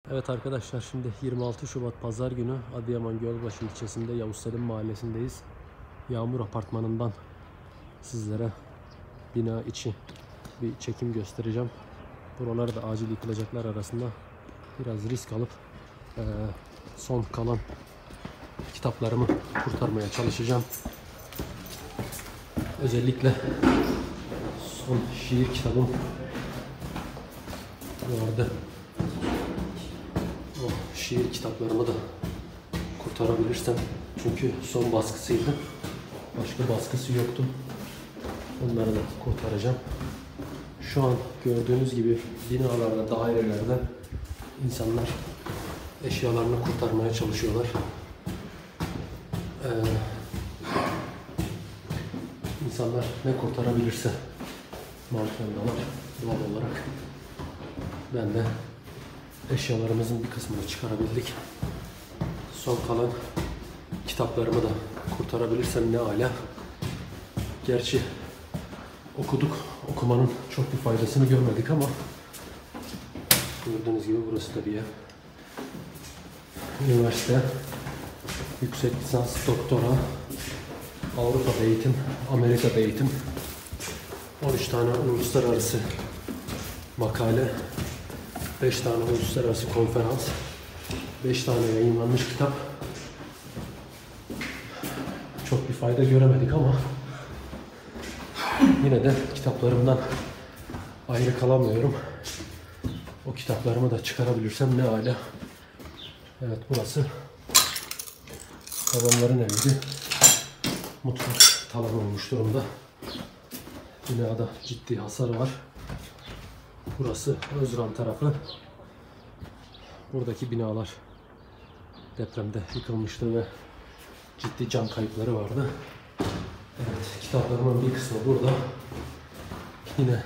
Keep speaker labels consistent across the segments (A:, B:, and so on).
A: Evet arkadaşlar, şimdi 26 Şubat Pazar günü Adıyaman Gölbaşı ilçesinde Yavuz Selim Mahallesi'ndeyiz. Yağmur Apartmanı'ndan sizlere bina içi bir çekim göstereceğim. Buralarda acil yıkılacaklar arasında biraz risk alıp son kalan kitaplarımı kurtarmaya çalışacağım. Özellikle son şiir kitabım vardı. O şiir kitaplarımı da kurtarabilirsem, çünkü son baskısıydı. Başka baskısı yoktu. Onları da kurtaracağım. Şu an gördüğünüz gibi binalarda, dairelerde insanlar eşyalarını kurtarmaya çalışıyorlar. İnsanlar ne kurtarabilirse mantığındalar doğal olarak. Ben de eşyalarımızın bir kısmını çıkarabildik. Son kalan kitaplarımı da kurtarabilirsem ne ala. Gerçi okuduk. Okumanın çok bir faydasını görmedik ama gördüğünüz gibi burası da bir yer. Üniversite, yüksek lisans, doktora, Avrupa'da eğitim, Amerika'da eğitim, 13 tane uluslararası makale, 5 tane uluslararası konferans, 5 tane yayınlanmış kitap. Çok bir fayda göremedik ama yine de kitaplarımdan ayrı kalamıyorum. O kitaplarımı da çıkarabilirsem ne âlâ. Evet, burası babamların eviydi. Mutfak talan olmuş durumda. Binada ciddi hasar var. Burası Özran tarafı. Buradaki binalar depremde yıkılmıştı ve ciddi can kayıpları vardı. Evet, kitaplarımın bir kısmı burada. Yine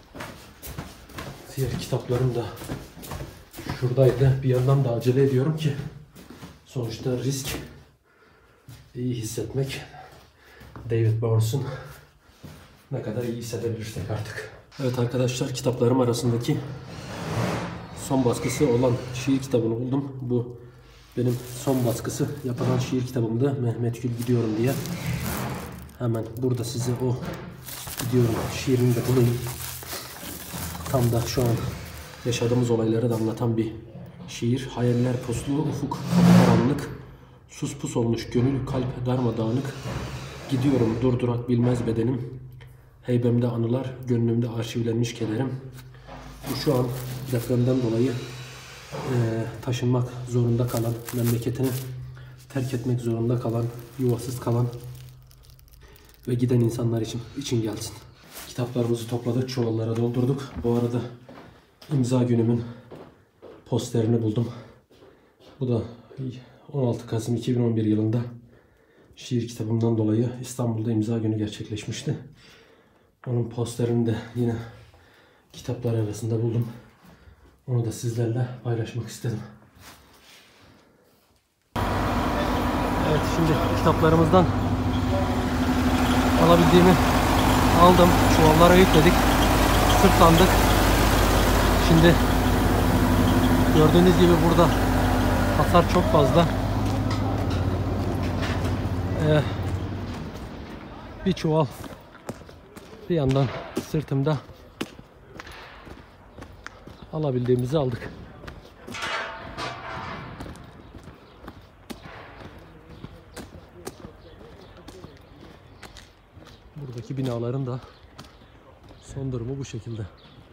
A: diğer kitaplarım da şuradaydı. Bir yandan da acele ediyorum ki sonuçta risk, iyi hissetmek. David Burns'un ne kadar iyi hissedebilirsek artık. Evet arkadaşlar, kitaplarım arasındaki son baskısı olan şiir kitabını buldum. Bu benim son baskısı yapılan şiir kitabımdı. Mehmet Gül Gidiyorum diye. Hemen burada size o gidiyorum şiirini de bulayım. Tam da şu an yaşadığımız olayları da anlatan bir şiir. Hayaller puslu, ufuk karanlık. Sus pus olmuş gönül, kalp darmadağınık. Gidiyorum durdurak bilmez bedenim. Heybemde anılar, gönlümde arşivlenmiş kederim. Bu şu an depremden dolayı taşınmak zorunda kalan, memleketini terk etmek zorunda kalan, yuvasız kalan ve giden insanlar için gelsin. Kitaplarımızı topladık, çuvallara doldurduk. Bu arada imza günümün posterini buldum. Bu da 16 Kasım 2011 yılında şiir kitabımdan dolayı İstanbul'da imza günü gerçekleşmişti. Onun posterini de yine kitaplar arasında buldum. Onu da sizlerle paylaşmak istedim. Evet, şimdi kitaplarımızdan alabildiğimi aldım. Çuvallara yükledik. Sırtlandık. Şimdi gördüğünüz gibi burada hasar çok fazla. Bir çuval bir yandan sırtımda, alabildiğimizi aldık. Buradaki binaların da son durumu bu şekilde.